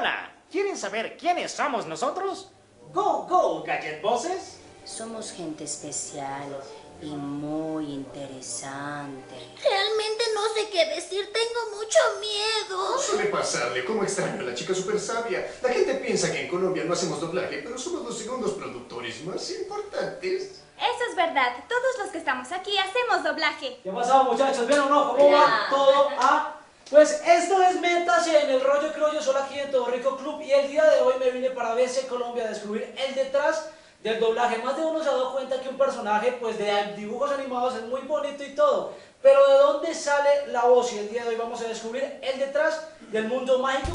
Ahora, ¿quieren saber quiénes somos nosotros? Go, go, Gadget Bosses. Somos gente especial y muy interesante. Realmente no sé qué decir, tengo mucho miedo. Suele pasarle, como extraño a la chica súper sabia. La gente piensa que en Colombia no hacemos doblaje, pero somos los segundos productores más importantes. Eso es verdad, todos los que estamos aquí hacemos doblaje. ¿Qué ha pasado, muchachos? ¿Bien o no? ¿Cómo va todo? Pues esto es Métase en el rollo criollo, solo aquí en Todo Rico Club, y el día de hoy me vine para BC Colombia a descubrir el detrás del doblaje. Más de uno se ha dado cuenta que un personaje pues de dibujos animados es muy bonito y todo, pero ¿de dónde sale la voz? Y el día de hoy vamos a descubrir el detrás del mundo mágico.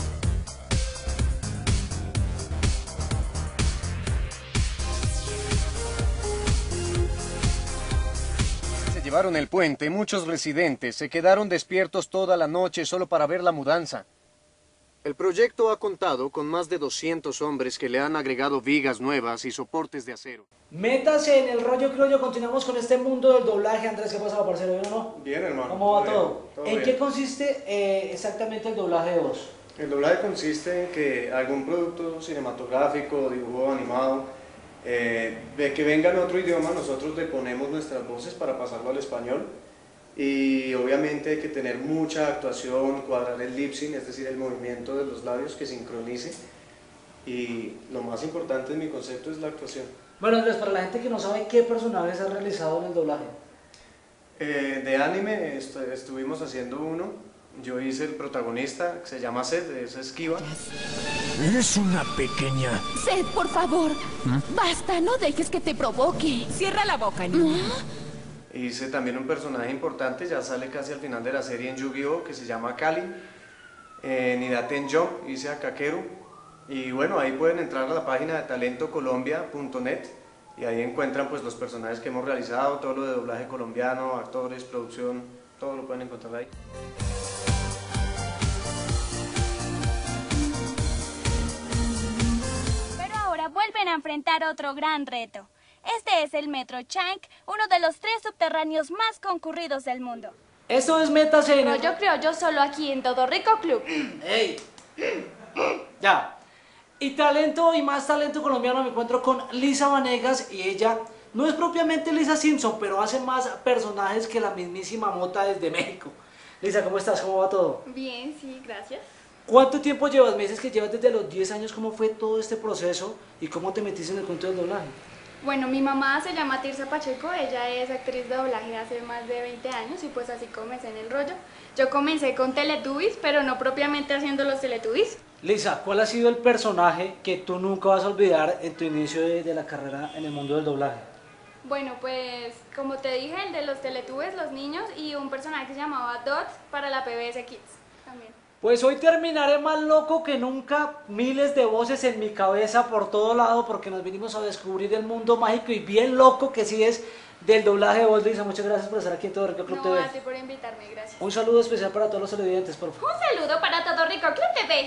Llevaron el puente, muchos residentes se quedaron despiertos toda la noche solo para ver la mudanza. El proyecto ha contado con más de 200 hombres que le han agregado vigas nuevas y soportes de acero. Métase en el rollo criollo, continuamos con este mundo del doblaje. Andrés, ¿qué pasa, parcero? ¿Bien o no? Bien, hermano. ¿Cómo va todo? Todo ¿En bien. qué consiste exactamente el doblaje de voz? El doblaje consiste en que algún producto cinematográfico, dibujo animado, de que venga en otro idioma, nosotros le ponemos nuestras voces para pasarlo al español, y obviamente hay que tener mucha actuación, cuadrar el lip sync, es decir, el movimiento de los labios que sincronice, y lo más importante en mi concepto es la actuación. Bueno, Andrés, para la gente que no sabe, ¿qué personajes has realizado en el doblaje? De anime estuvimos haciendo uno. Yo hice el protagonista, que se llama Seth, es Esquiva. Eres una pequeña... Seth, por favor. Basta, no dejes que te provoque. Cierra la boca, niña. Hice también un personaje importante, ya sale casi al final de la serie en Yu-Gi-Oh!, que se llama Kali. En Idaten Jump hice a Kakeru. Y bueno, ahí pueden entrar a la página de talentocolombia.net y ahí encuentran pues los personajes que hemos realizado, todo lo de doblaje colombiano, actores, producción, todo lo pueden encontrar ahí. Vuelven a enfrentar otro gran reto. Este es el Metro Chank, uno de los 3 subterráneos más concurridos del mundo. Esto es Métase en el... Rollo criollo solo aquí en Todo Rico Club. ¡Ey! Ya. Y talento y más talento colombiano, me encuentro con Lisa Vanegas, y ella no es propiamente Lisa Simpson, pero hace más personajes que la mismísima Mota desde México. Lisa, ¿cómo estás? ¿Cómo va todo? Bien, sí, gracias. ¿Cuánto tiempo llevas? Me dices que llevas desde los 10 años. ¿Cómo fue todo este proceso y cómo te metiste en el cuento del doblaje? Bueno, mi mamá se llama Tirsa Pacheco, ella es actriz de doblaje hace más de 20 años y pues así comencé en el rollo. Yo comencé con Teletubbies, pero no propiamente haciendo los Teletubbies. Lisa, ¿cuál ha sido el personaje que tú nunca vas a olvidar en tu inicio de la carrera en el mundo del doblaje? Bueno, pues como te dije, el de los Teletubbies, los niños, y un personaje que se llamaba Dot para la PBS Kids también. Pues hoy terminaré más loco que nunca, miles de voces en mi cabeza por todo lado, porque nos vinimos a descubrir el mundo mágico y bien loco que sí es del doblaje de voz. Lisa, muchas gracias por estar aquí en Todo Rico Club TV. No, a ti por invitarme, gracias. Un saludo especial para todos los televidentes, por favor. Un saludo para Todo Rico Club TV.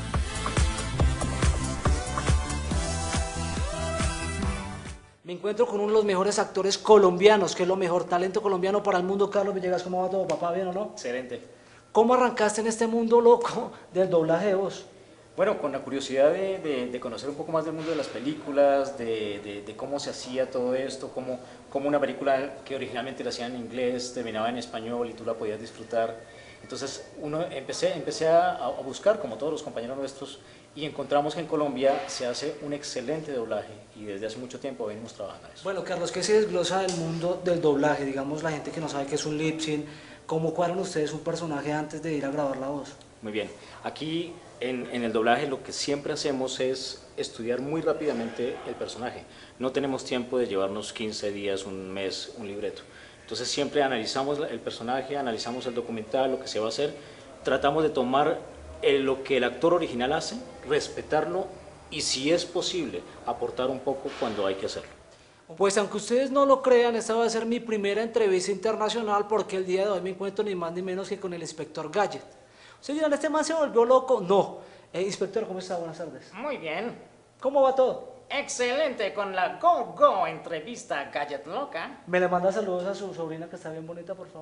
Me encuentro con uno de los mejores actores colombianos, que es lo mejor, talento colombiano para el mundo. Carlos Villegas, ¿cómo va todo, papá? ¿Bien o no? Excelente. ¿Cómo arrancaste en este mundo loco del doblaje de voz? Bueno, con la curiosidad de conocer un poco más del mundo de las películas, de cómo se hacía todo esto, cómo una película que originalmente la hacían en inglés terminaba en español y tú la podías disfrutar. Entonces empecé a buscar, como todos los compañeros nuestros, y encontramos que en Colombia se hace un excelente doblaje y desde hace mucho tiempo venimos trabajando en eso. Bueno, Carlos, ¿qué se desglosa del mundo del doblaje? Digamos, la gente que no sabe qué es un lip sync, ¿cómo cuadran ustedes un personaje antes de ir a grabar la voz? Muy bien, aquí en el doblaje lo que siempre hacemos es estudiar muy rápidamente el personaje. No tenemos tiempo de llevarnos 15 días, un mes, un libreto. Entonces siempre analizamos el personaje, analizamos el documental, lo que se va a hacer, tratamos de tomar lo que el actor original hace, respetarlo y si es posible aportar un poco cuando hay que hacerlo. Pues aunque ustedes no lo crean, esta va a ser mi primera entrevista internacional, porque el día de hoy me encuentro ni más ni menos que con el Inspector Gadget. ¿Ustedes dirán, este man se volvió loco? No. Inspector, ¿cómo está? Buenas tardes. Muy bien. ¿Cómo va todo? Excelente, con la Go Go entrevista Gadget Loca. ¿Me le manda saludos a su sobrina que está bien bonita, por favor?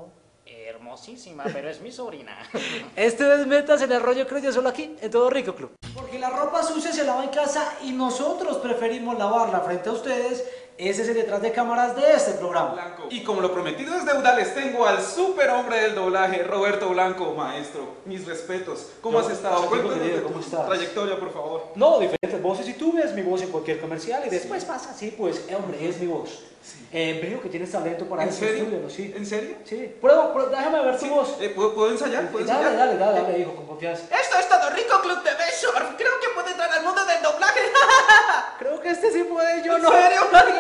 Hermosísima, pero es mi sobrina. Esto es Metas en el Rollo Crollo, solo aquí, en Todo Rico Club. Porque la ropa sucia se lava en casa y nosotros preferimos lavarla frente a ustedes. Ese es el detrás de cámaras de este programa. Blanco. Y como lo prometido es deuda, les tengo al superhombre del doblaje, Roberto Blanco, maestro. Mis respetos. ¿Cómo has estado? Cuéntanos de ¿cómo tu estás? trayectoria, por favor. No, diferentes voces. Si tú ves mi voz en cualquier comercial y después pasa así, pues, hombre, es mi voz. Sí. Veo que tienes talento para ¿En eso. serio? Estúdialo, sí. ¿En serio? Sí. Déjame ver tu voz. ¿Puedo ensayar? ¿Puedo ensayar? Dale, hijo, con confianza. Esto es Todo Rico Club TV Short. Creo que puede entrar al mundo del doblaje. Creo que este sí puede, yo ¿En no. serio?